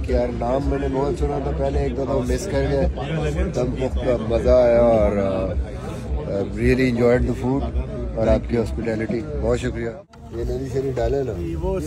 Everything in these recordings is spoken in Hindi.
कि यार नाम मैंने बहुत सुना था पहले, एक दो दफा मिस कर गया। दम पुख्ता मज़ा आया और रियली इंजॉयड द फूड और आपकी हॉस्पिटैलिटी। बहुत शुक्रिया। ये नदी शरी डाले ना वो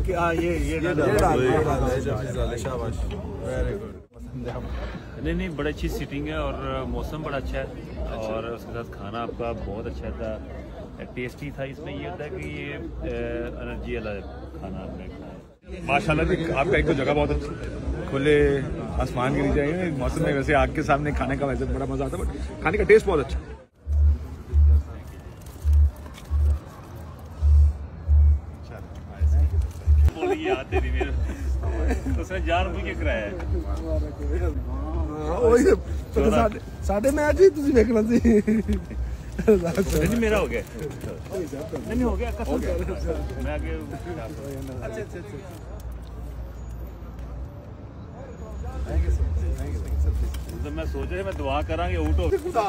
नहीं बड़ी अच्छी सीटिंग है और मौसम बड़ा अच्छा है और उसके साथ खाना आपका बहुत अच्छा था, टेस्टी था। इसमें ये होता है कि ये एनर्जी वाला खाना आपने खाया। माशाल्लाह जी, आपका एक तो जगह बहुत अच्छी, खुले आसमान के नीचे आएंगे मौसम में, वैसे आग के सामने खाने का वैसे बड़ा मजा आता है, बट खाने का टेस्ट बहुत अच्छा। उसने ₹4 के किराया है। साढ़े मैच ही तुझे देखना सी। नहीं मेरा हो गया, नहीं हो गया मैं आगे। तो मैं सोच रहा मैं दुआ करांगे ऊँटो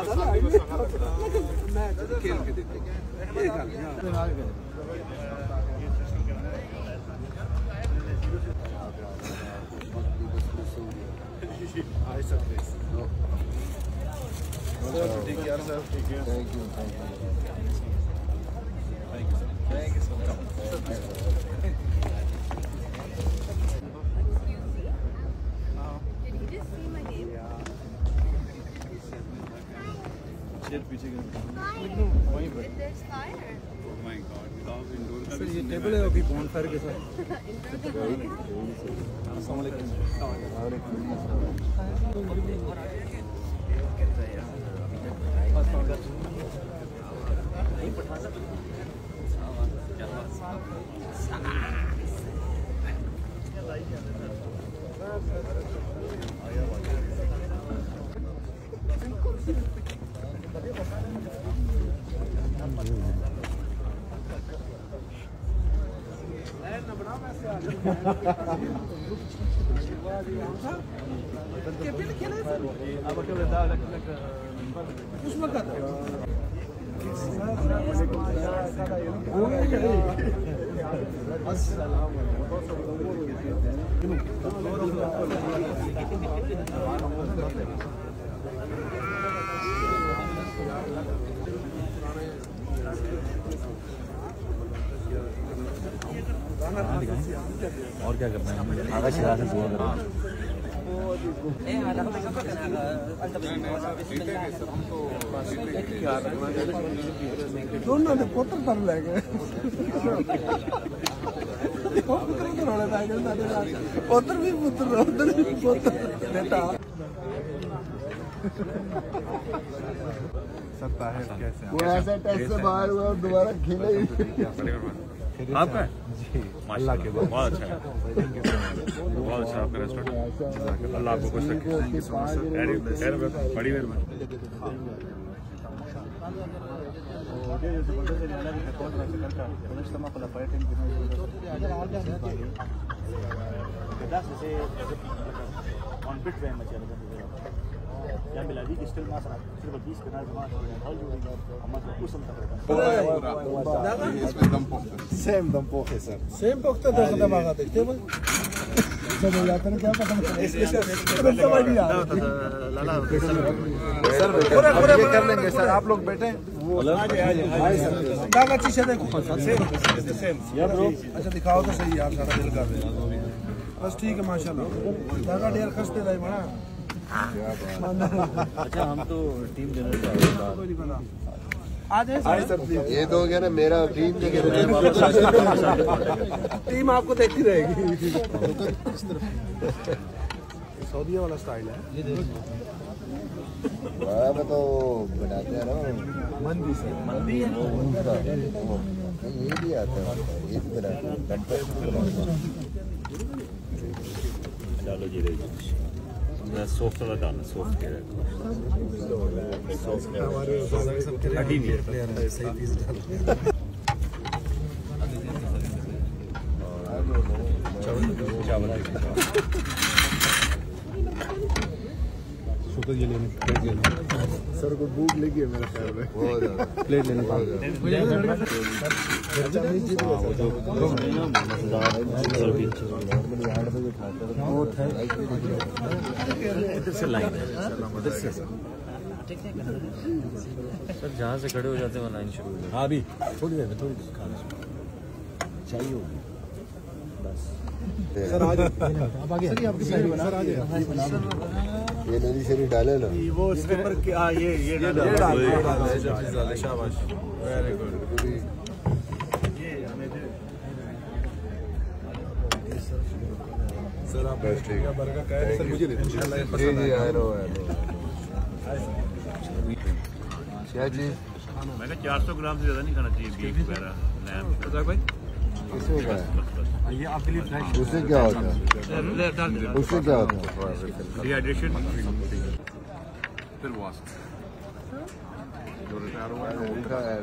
ये टेबल है अभी बॉन्ड फायर के साथ। और क्या करना है, आगा शिरा से दुआ करना। दोनों ने पुत्र कर लेंगे, पुत्र भी पुत्र उधर भी पुत्र बेटा। वो ऐसा टेस्ट से बाहर हुआ दोबारा खेले आपका अल्लाह के बहुत अच्छा है, बहुत अच्छा आपका रेस्टोरेंट। अल्लाह आपको खुश रखे। बड़ी मेहरबानी। सेम दम पोखे सर, सेम पोखता देखते हैं क्या पता सर ये कर लेंगे सर, आप लोग बैठे अच्छी से देखो। अच्छा दिखाओ तो सही यार, सारा दिल कर रहे हैं बस। ठीक है माशाल्लाह, धागा ढेर खसते रहे बड़ा। अच्छा हम तो टीम देना आ जाए सर, ये तो हो गया ना मेरा टीम टीम आपको देखती रहेगी। सऊदीया वाला स्टाइल है, तो बनाते हैं ना मंदी से मंदी है, ये भी आता है, ये भी बनाते हैं। डालो जीरे सॉफ्ट वाला डालना, सॉफ्ट के हटी नहीं सही पीस डाल। चावल तो ये लेने प्लेट लेने सर को भूख लगी है मेरे ख्याल में बहुत ज़्यादा प्लेट लेने इधर से लाइन है, इधर से सर जहाँ से खड़े हो जाते हैं लाइन शुरू हो जाती है। हाँ अभी थोड़ी देर में थोड़ी खाना चाहिए होगी बस। सर आज आप आगे आपकी साइड बना सर आज ये नदी शरीफ डाले ना वो इसके ऊपर ये शाबाश वेरी गुड सर आप बस ठीक है बर्गर का सर मुझे ले जी जी आई नो क्या चीज़ मैंने 400 ग्राम से ज़्यादा नहीं खाना चाहिए बीफ वगैरह लैम्ब भाई। किसमें क्या है ये आपके लिए फ्रेश उससे क्या होता है उससे क्या होता है डिहाइड्रेशन फिर वॉश जो रिटायर हुआ है उनका है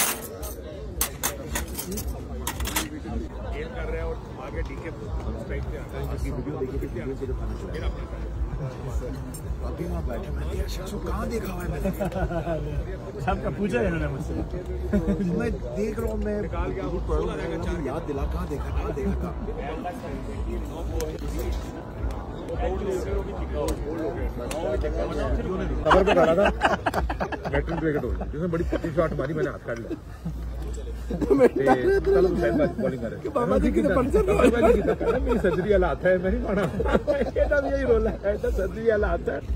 कर रहे हैं और आगे डीके अभी वहाँ बैठे मैंने कहाँ देखा हुआ है मैंने सबका पूछा है इन्होंने मुझसे। मैं देख रहा हूँ मैं याद दिला कहाँ देखा खबर पे डाला था बैटरी ब्रेक हो जिसमें बड़ी पत्ती शॉट मारी मैंने हाथ काट लिया चलो बॉलिंग करे मेरी सर्जरी वाला आता है मैं नहीं माना यही रोल है सर्जरी वाला आता है।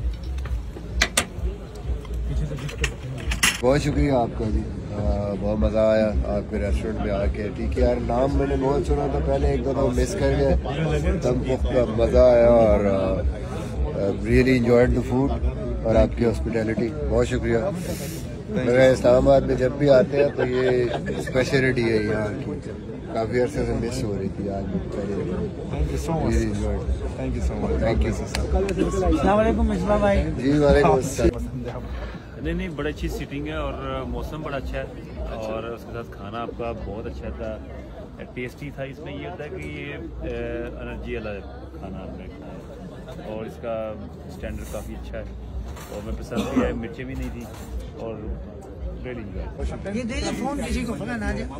बहुत शुक्रिया आपका जी बहुत मज़ा आया आपके रेस्टोरेंट में आके। ठीक है यार नाम मैंने बहुत सुना था पहले एक दो दफ़ा मिस कर गए दम पुख्त का मज़ा आया और रियली इंजॉयड द फूड और आपकी हॉस्पिटैलिटी बहुत शुक्रिया। मेरा इस्लामाबाद में जब भी आते हैं तो ये स्पेशलिटी है यहाँ की काफ़ी अर्से से मिस हो रही थी आज पहले। Thank you so much thank you so much thank you अस्सलाम वालेकुम मिसबा भाई। जी वालेकुम अस्सलाम। नहीं बड़ी अच्छी सीटिंग है और मौसम बड़ा अच्छा है और उसके साथ खाना आपका बहुत अच्छा था, टेस्टी था। इसमें ये होता है कि ये एनर्जी वाला खाना आपने खाया और इसका स्टैंडर्ड काफ़ी अच्छा है और मैं पसंद भी है, मिर्चें भी नहीं थी और रेडी ये दे दे फोन किसी को फोन ना जाए।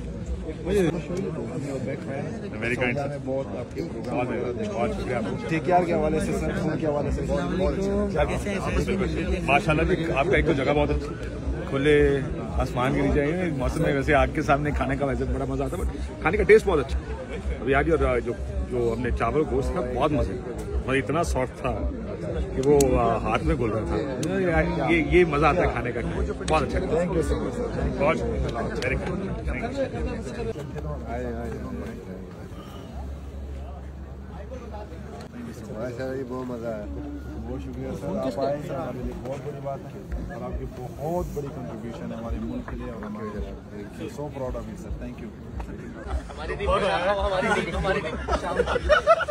वेरी काइंड सर बहुत आपके प्रोग्राम बहुत शुक्रिया आपको TKR के हवाले से सर फोन के हवाले से माशाल्लाह भी आपका एक तो जगह बहुत अच्छी खुले आसमान के नीचे है मौसम में वैसे आग के सामने खाने का वैसे बड़ा मजा आता है बट खाने का टेस्ट बहुत अच्छा अभी आज और जो हमने चावल गोश्त था बहुत मजे और इतना सॉफ्ट था कि वो हाथ में घुल रहा था। ये मजा आता है खाने का बहुत अच्छा। थैंक यू सो मच बहुत माशाल्लाह जी बहुत मज़ा आया। बहुत शुक्रिया सर आप आए सर हमारे लिए बहुत बड़ी बात है और आपकी बहुत बड़ी कंट्रीब्यूशन है हमारे मुल्क के लिए और हमारे so proud of you sir thank you.